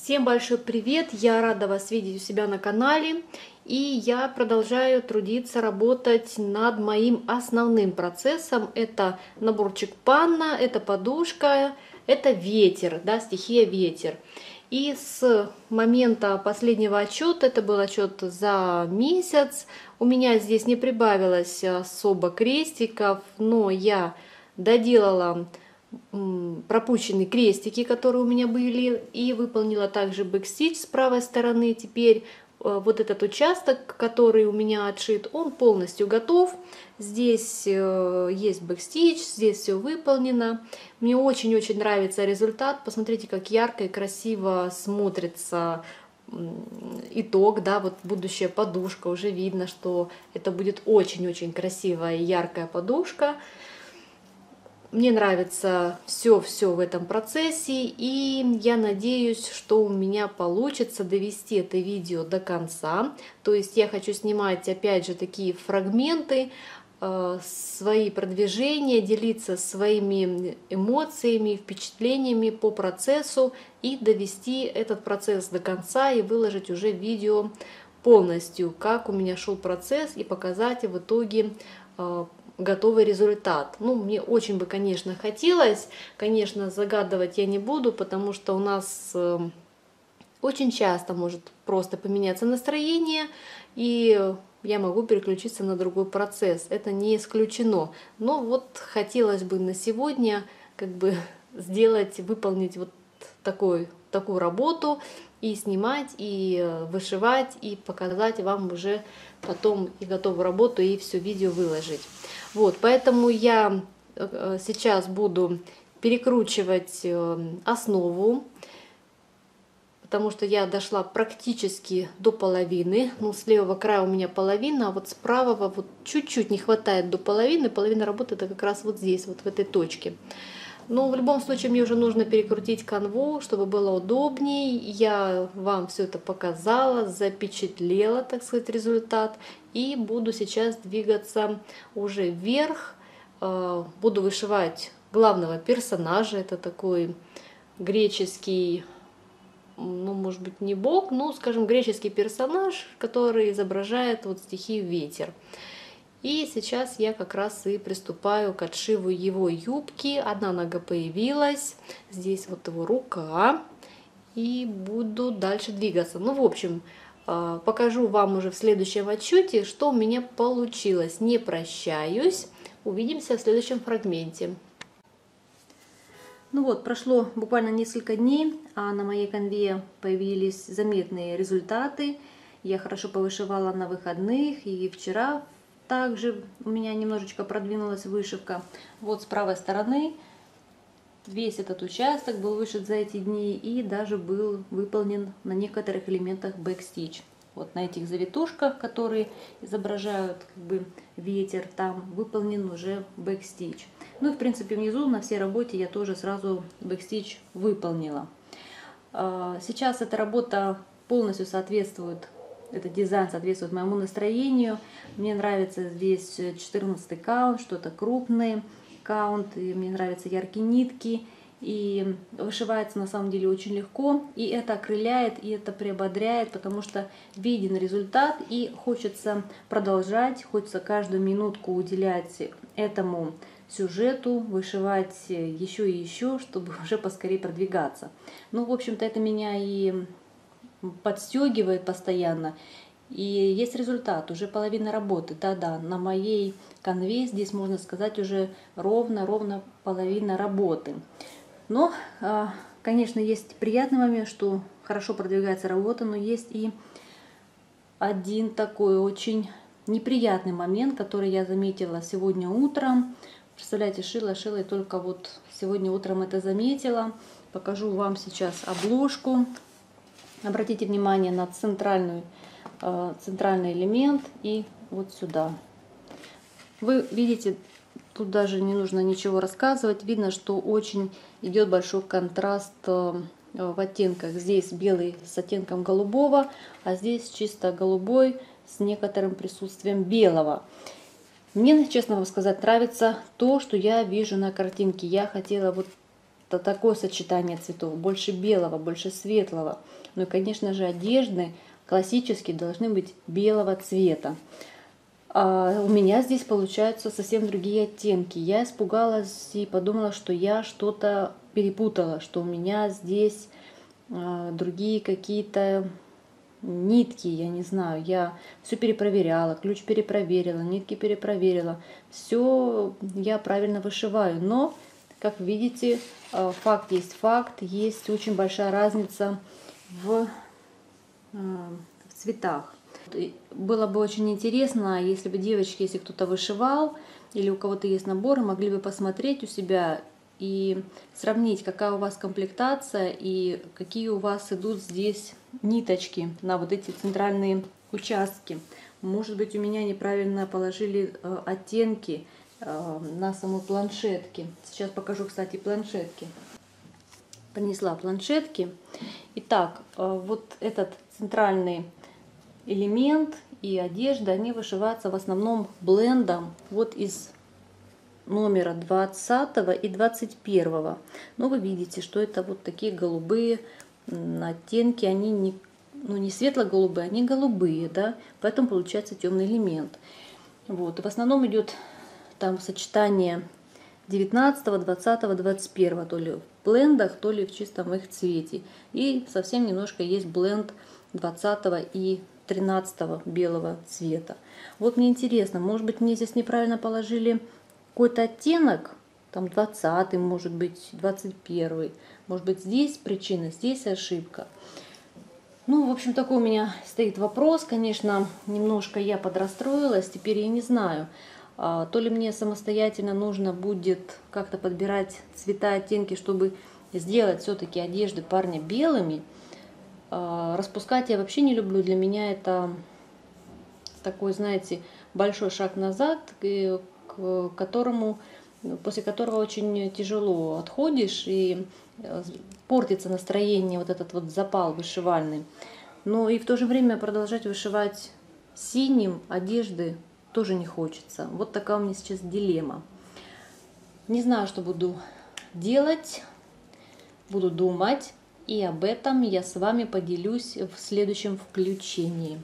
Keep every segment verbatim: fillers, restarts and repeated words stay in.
Всем большой привет! Я рада вас видеть у себя на канале. И я продолжаю трудиться, работать над моим основным процессом. Это наборчик панна, это подушка, это ветер, да, стихия ветер. И с момента последнего отчета, это был отчет за месяц, у меня здесь не прибавилось особо крестиков, но я доделала пропущенные крестики, которые у меня были, и выполнила также бэкстич с правой стороны. Теперь вот этот участок, который у меня отшит, он полностью готов. Здесь есть бэкстич, здесь все выполнено. Мне очень-очень нравится результат. Посмотрите, как ярко и красиво смотрится итог, да, вот будущая подушка. Уже видно, что это будет очень-очень красивая и яркая подушка. Мне нравится все-все в этом процессе, и я надеюсь, что у меня получится довести это видео до конца. То есть я хочу снимать, опять же, такие фрагменты, э, свои продвижения, делиться своими эмоциями, впечатлениями по процессу и довести этот процесс до конца и выложить уже видео полностью, как у меня шел процесс, и показать в итоге э, готовый результат. Ну, мне очень бы, конечно, хотелось. Конечно, загадывать я не буду, потому что у нас э, очень часто может просто поменяться настроение, и я могу переключиться на другой процесс. Это не исключено. Но вот хотелось бы на сегодня как бы сделать, выполнить вот такой, такую работу, и снимать, и вышивать, и показать вам уже потом и готовую работу, и все видео выложить. Вот, поэтому я сейчас буду перекручивать основу, потому что я дошла практически до половины. Ну, с левого края у меня половина, а вот с правого вот чуть-чуть не хватает до половины. Половина работы это как раз вот здесь, вот в этой точке. Но в любом случае мне уже нужно перекрутить канву, чтобы было удобнее. Я вам все это показала, запечатлела, так сказать, результат. И буду сейчас двигаться уже вверх. Буду вышивать главного персонажа. Это такой греческий, ну, может быть, не бог, но, скажем, греческий персонаж, который изображает вот стихию ветер. И сейчас я как раз и приступаю к отшиву его юбки. Одна нога появилась, здесь вот его рука. И буду дальше двигаться. Ну, в общем, покажу вам уже в следующем отчете, что у меня получилось. Не прощаюсь. Увидимся в следующем фрагменте. Ну вот, прошло буквально несколько дней, а на моей конве появились заметные результаты. Я хорошо повышивала на выходных, и вчера также у меня немножечко продвинулась вышивка. Вот с правой стороны весь этот участок был вышит за эти дни и даже был выполнен на некоторых элементах бэкстич. Вот на этих завитушках, которые изображают как бы ветер, там выполнен уже бэкстич. Ну и в принципе внизу на всей работе я тоже сразу бэкстич выполнила. Сейчас эта работа полностью соответствует, этот дизайн соответствует моему настроению. Мне нравится здесь четырнадцатый каунт, что-то крупный каунт, и мне нравятся яркие нитки. И вышивается на самом деле очень легко, и это окрыляет, и это приободряет, потому что виден результат, и хочется продолжать, хочется каждую минутку уделять этому сюжету, вышивать еще и еще, чтобы уже поскорее продвигаться. Ну, в общем-то, это меня и подстегивает постоянно. И есть результат, уже половина работы. Да-да, на моей конве здесь, можно сказать, уже ровно-ровно половина работы. Но, конечно, есть приятный момент, что хорошо продвигается работа, но есть и один такой очень неприятный момент, который я заметила сегодня утром. Представляете, шила, шила, и только вот сегодня утром это заметила. Покажу вам сейчас обложку. Обратите внимание на центральную, центральный элемент и вот сюда. Вы видите, тут даже не нужно ничего рассказывать. Видно, что очень идет большой контраст в оттенках. Здесь белый с оттенком голубого, а здесь чисто голубой с некоторым присутствием белого. Мне, честно вам сказать, нравится то, что я вижу на картинке. Я хотела вот такое сочетание цветов, больше белого, больше светлого. Ну и, конечно же, одежды классические должны быть белого цвета. А у меня здесь получаются совсем другие оттенки. Я испугалась и подумала, что я что-то перепутала, что у меня здесь а, другие какие-то нитки, я не знаю. Я все перепроверяла, ключ перепроверила, нитки перепроверила. Все я правильно вышиваю. Но, как видите, факт есть факт. Есть очень большая разница в, в цветах. Было бы очень интересно, если бы девочки, если кто-то вышивал или у кого-то есть наборы, могли бы посмотреть у себя и сравнить, какая у вас комплектация и какие у вас идут здесь ниточки на вот эти центральные участки. Может быть, у меня неправильно положили э, оттенки э, на самой планшетке. Сейчас покажу, кстати, планшетки. Принесла планшетки. Итак, э, вот этот центральный элемент и одежда, они вышиваются в основном блендом вот из номера двадцатого и двадцать первого. Но вы видите, что это вот такие голубые оттенки, они не, ну, не светло-голубые, они голубые, да, поэтому получается темный элемент. Вот. В основном идет там сочетание девятнадцатого, двадцатого, двадцать первого, то ли в блендах, то ли в чистом их цвете. И совсем немножко есть бленд двадцатого и тринадцатого белого цвета. Вот мне интересно, может быть, мне здесь неправильно положили какой-то оттенок, там двадцатый, может быть, двадцать первый. Может быть, здесь причина, здесь ошибка. Ну, в общем, такой у меня стоит вопрос. Конечно, немножко я подрастроилась. Теперь я не знаю, то ли мне самостоятельно нужно будет как-то подбирать цвета, оттенки, чтобы сделать все-таки одежды парня белыми. Распускать я вообще не люблю. Для меня это такой, знаете, большой шаг назад, к которому, после которого очень тяжело отходишь и портится настроение, вот этот вот запал вышивальный. Но и в то же время продолжать вышивать синим одежды тоже не хочется. Вот такая у меня сейчас дилемма. Не знаю, что буду делать, буду думать. И об этом я с вами поделюсь в следующем включении.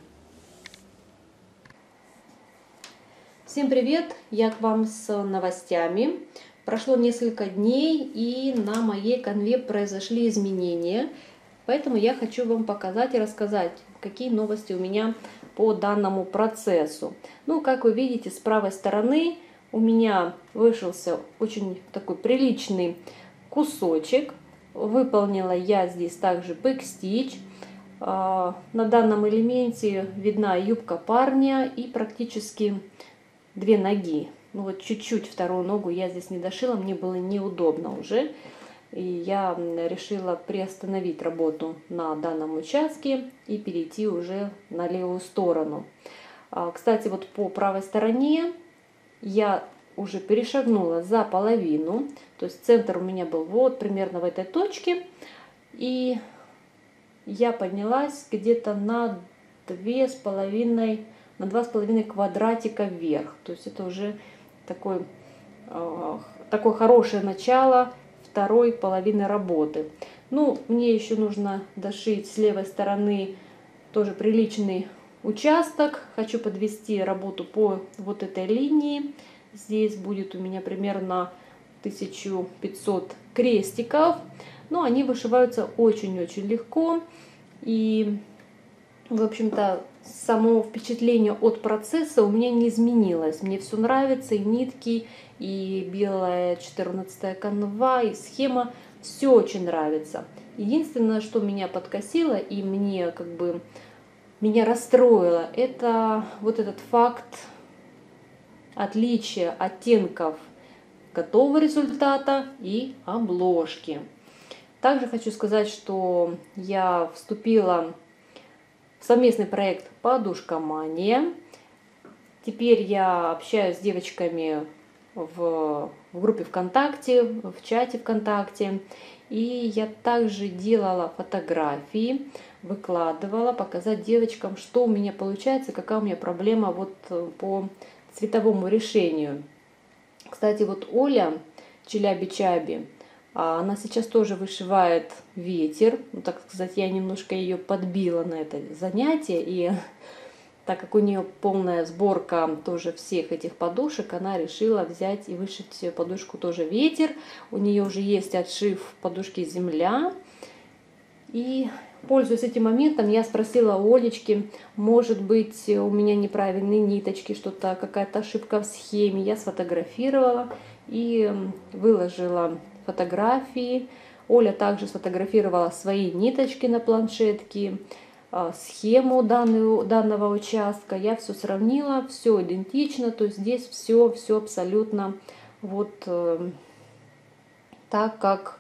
Всем привет! Я к вам с новостями. Прошло несколько дней, и на моей канве произошли изменения. Поэтому я хочу вам показать и рассказать, какие новости у меня по данному процессу. Ну, как вы видите, с правой стороны у меня вышелся очень такой приличный кусочек. Выполнила я здесь также бэкстич. На данном элементе видна юбка парня и практически две ноги. Ну вот чуть-чуть вторую ногу я здесь не дошила, мне было неудобно уже. И я решила приостановить работу на данном участке и перейти уже на левую сторону. Кстати, вот по правой стороне я уже перешагнула за половину, то есть центр у меня был вот примерно в этой точке, и я поднялась где-то на две с половиной, на два с половиной квадратика вверх, то есть это уже такой, э, такое хорошее начало второй половины работы. Ну, мне еще нужно дошить с левой стороны тоже приличный участок, хочу подвести работу по вот этой линии. Здесь будет у меня примерно тысяча пятьсот крестиков. Но они вышиваются очень-очень легко. И, в общем-то, само впечатление от процесса у меня не изменилось. Мне все нравится, и нитки, и белая четырнадцатая канва, и схема. Все очень нравится. Единственное, что меня подкосило и мне как бы меня расстроило, это вот этот факт отличие оттенков готового результата и обложки. Также хочу сказать, что я вступила в совместный проект «Подушкомания». Теперь я общаюсь с девочками в, в группе ВКонтакте, в чате ВКонтакте. И я также делала фотографии, выкладывала, показать девочкам, что у меня получается, какая у меня проблема вот по цветовому решению. Кстати, вот Оля Челяби-Чаби, А она сейчас тоже вышивает ветер. Ну, так сказать, я немножко ее подбила на это занятие. И так как у нее полная сборка тоже всех этих подушек, она решила взять и вышить подушку тоже ветер. У нее уже есть отшив подушки земля. И, пользуясь этим моментом, я спросила у Олечки, может быть, у меня неправильные ниточки, что-то, какая-то ошибка в схеме. Я сфотографировала и выложила фотографии. Оля также сфотографировала свои ниточки на планшетке, схему данного, данного участка. Я все сравнила, все идентично, то есть здесь все, все абсолютно вот э, так, как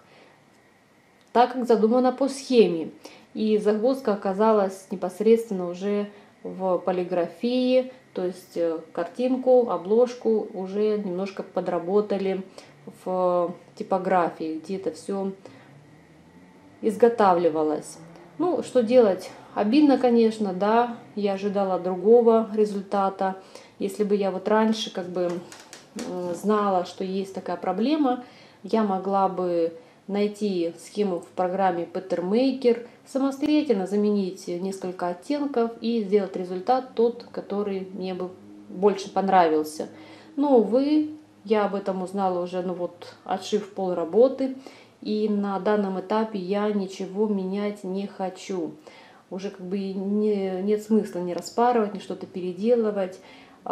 так как задумано по схеме. И загвоздка оказалась непосредственно уже в полиграфии, то есть картинку, обложку уже немножко подработали в типографии, где это все изготавливалось. Ну, что делать? Обидно, конечно, да, я ожидала другого результата. Если бы я вот раньше как бы знала, что есть такая проблема, я могла бы найти схему в программе Pattern Maker, самостоятельно заменить несколько оттенков и сделать результат тот, который мне бы больше понравился. Но, увы, я об этом узнала уже, ну вот, отшив пол работы, и на данном этапе я ничего менять не хочу. Уже как бы не, нет смысла ни распарывать, ни что-то переделывать.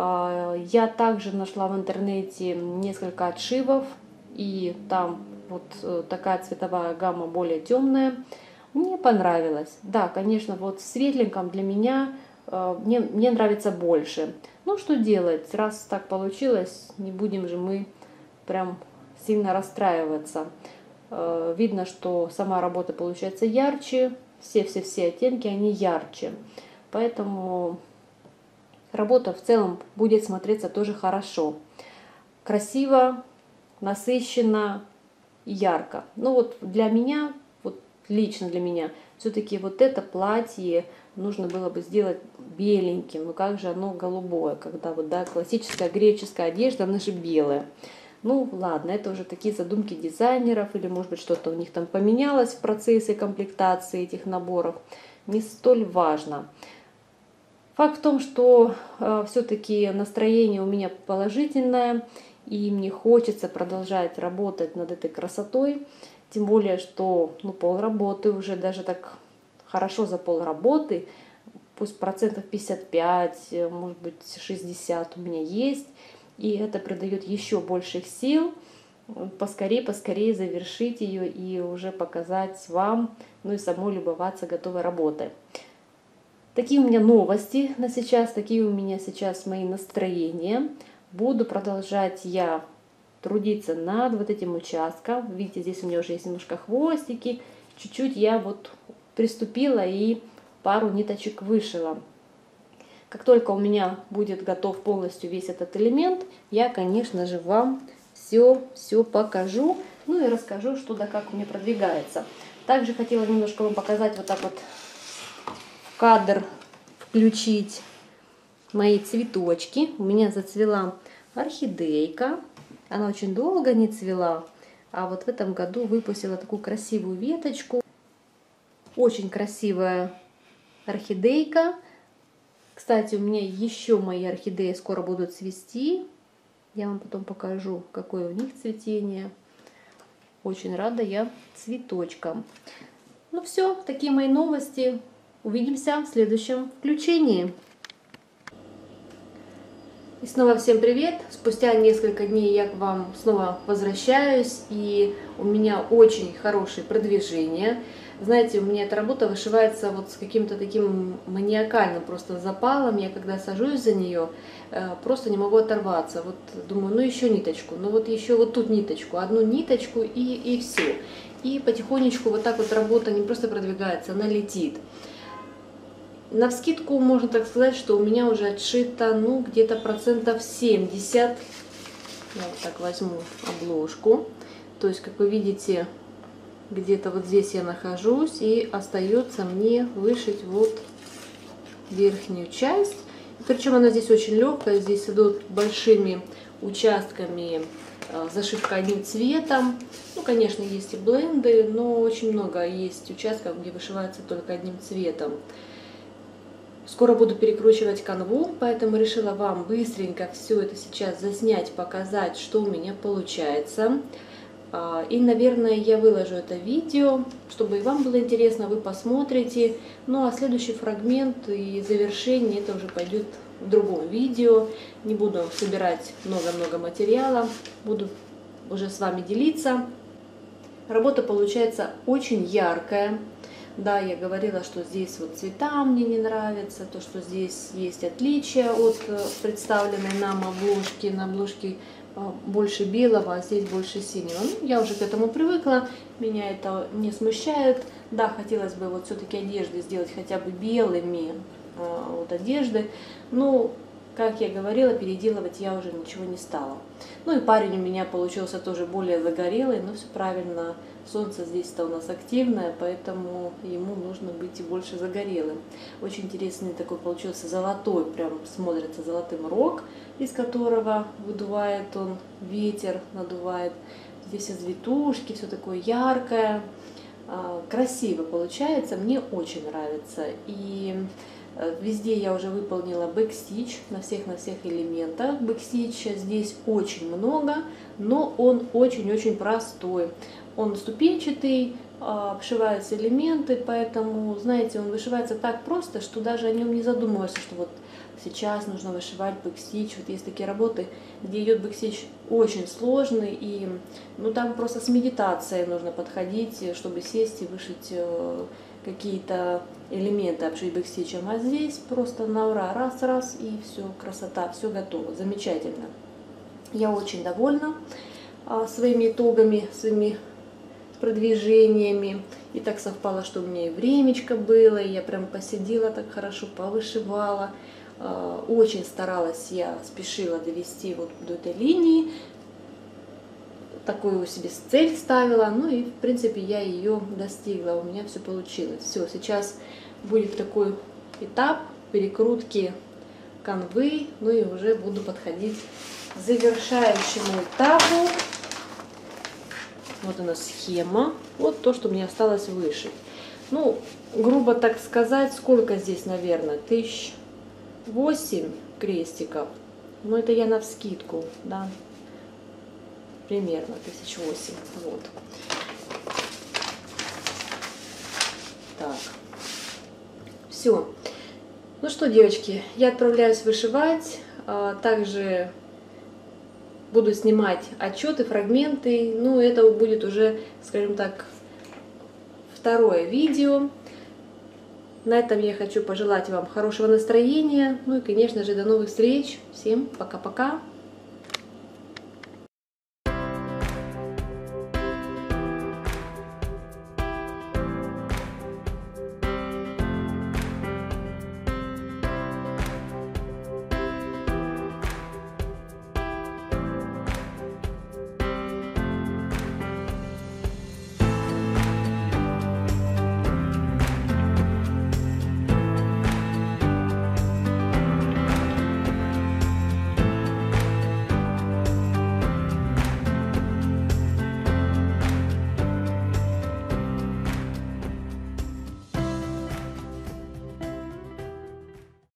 Я также нашла в интернете несколько отшивов, и там вот такая цветовая гамма более темная. Мне понравилось. Да, конечно, вот в светленьком для меня мне, мне нравится больше. Ну, что делать? Раз так получилось, не будем же мы прям сильно расстраиваться. Видно, что сама работа получается ярче. Все-все-все оттенки, они ярче. Поэтому работа в целом будет смотреться тоже хорошо. Красиво, насыщенно, ярко. Ну вот для меня, вот лично для меня, все-таки вот это платье нужно было бы сделать беленьким. Ну как же оно голубое, когда вот, да, классическая греческая одежда, она же белая. Ну ладно, это уже такие задумки дизайнеров, или может быть что-то у них там поменялось в процессе комплектации этих наборов. Не столь важно. Факт в том, что э, все-таки настроение у меня положительное, и мне хочется продолжать работать над этой красотой. Тем более, что ну, полработы уже даже так хорошо за полработы, пусть процентов пятьдесят пять, может быть шестьдесят у меня есть. И это придает еще больших сил поскорее, поскорее завершить ее и уже показать вам, ну и самой любоваться готовой работой. Такие у меня новости на сейчас, такие у меня сейчас мои настроения. Буду продолжать я трудиться над вот этим участком. Видите, здесь у меня уже есть немножко хвостики. Чуть-чуть я вот приступила и пару ниточек вышила. Как только у меня будет готов полностью весь этот элемент, я, конечно же, вам все, все покажу. Ну и расскажу, что да как у меня продвигается. Также хотела немножко вам показать вот так вот в кадр включить мои цветочки. У меня зацвела орхидейка. Она очень долго не цвела, а вот в этом году выпустила такую красивую веточку. Очень красивая орхидейка. Кстати, у меня еще мои орхидеи скоро будут цвести. Я вам потом покажу, какое у них цветение. Очень рада я цветочкам. Ну все, такие мои новости. Увидимся в следующем включении. И снова всем привет! Спустя несколько дней я к вам снова возвращаюсь, и у меня очень хорошее продвижение. Знаете, у меня эта работа вышивается вот с каким-то таким маниакальным просто запалом. Я когда сажусь за нее, просто не могу оторваться. Вот думаю, ну еще ниточку, ну вот еще вот тут ниточку, одну ниточку и, и все. И потихонечку вот так вот работа не просто продвигается, она летит. Навскидку можно так сказать, что у меня уже отшито, ну, где-то процентов семьдесят. Я вот так возьму обложку. То есть, как вы видите, где-то вот здесь я нахожусь, и остается мне вышить вот верхнюю часть. Причем она здесь очень легкая, здесь идут большими участками зашивка одним цветом. Ну, конечно, есть и бленды, но очень много есть участков, где вышивается только одним цветом. Скоро буду перекручивать канву, поэтому решила вам быстренько все это сейчас заснять, показать, что у меня получается. И, наверное, я выложу это видео, чтобы и вам было интересно, вы посмотрите. Ну, а следующий фрагмент и завершение, это уже пойдет в другом видео. Не буду собирать много-много материала, буду уже с вами делиться. Работа получается очень яркая. Да, я говорила, что здесь вот цвета мне не нравятся, то, что здесь есть отличия от представленной нам обложки. На обложке больше белого, а здесь больше синего. Ну, я уже к этому привыкла, меня это не смущает. Да, хотелось бы вот все-таки одежды сделать хотя бы белыми, вот одежды. Но, как я говорила, переделывать я уже ничего не стала. Ну и парень у меня получился тоже более загорелый, но все правильно. Солнце здесь-то у нас активное, поэтому ему нужно быть и больше загорелым. Очень интересный такой получился золотой, прям смотрится золотым рог, из которого выдувает он ветер, надувает. Здесь завитушки, все такое яркое, красиво получается, мне очень нравится. И везде я уже выполнила бэкстич на всех на всех элементах. Бэкстича здесь очень много, но он очень-очень простой. Он ступенчатый, обшиваются элементы, поэтому, знаете, он вышивается так просто, что даже о нем не задумываешься, что вот сейчас нужно вышивать бэкстич. Вот есть такие работы, где идет бэкстич очень сложный, и ну, там просто с медитацией нужно подходить, чтобы сесть и вышить какие-то элементы, обшить бэкстичем. А здесь просто на ура, раз-раз, и все, красота, все готово, замечательно. Я очень довольна своими итогами, своими продвижениями. И так совпало, что у меня и времечко было, и я прям посидела так хорошо, повышивала. Очень старалась, я спешила довести вот до этой линии. Такую себе цель ставила, ну и в принципе я ее достигла, у меня все получилось. Все, сейчас будет такой этап перекрутки канвы, ну и уже буду подходить к завершающему этапу. Вот у нас схема, вот то, что мне осталось вышить. Ну, грубо так сказать, сколько здесь, наверное, тысяч восемь крестиков. Но это я навскидку, да, примерно тысяч восемь. Вот. Так, все. Ну что, девочки, я отправляюсь вышивать. Также буду снимать отчеты, фрагменты. Ну, это будет уже, скажем так, второе видео. На этом я хочу пожелать вам хорошего настроения. Ну и, конечно же, до новых встреч. Всем пока-пока.